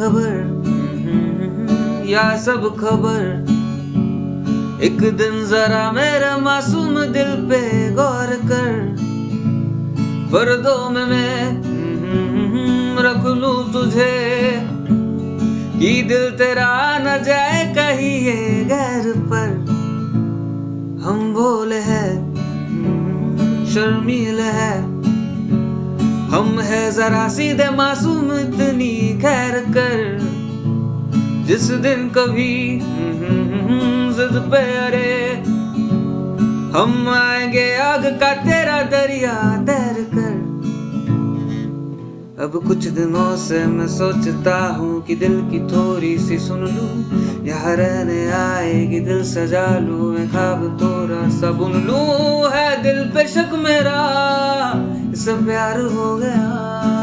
खबर या सब खबर, एक दिन जरा मेरे मासूम दिल पे गौर कर। पर्दों में मैं रख लूं तुझे कि दिल तेरा न जाए कहीं ये गैर पर। हम भोले हैं शर्मीले है, हम है जरा सीधे मासूम इतनी खैर कर। जिस दिन कभी जिद पे अरे हम आएंगे आग का तेरा दरिया तैर कर। अब कुछ दिनों से मैं सोचता हूँ कि दिल की थोड़ी सी सुन लूं, यहाँ रहने आएगी दिल सजा लूं, मैं ख्वाब थोड़ा सा बुन लूं। है दिल पे शक मेरा, इससे प्यार हो गया।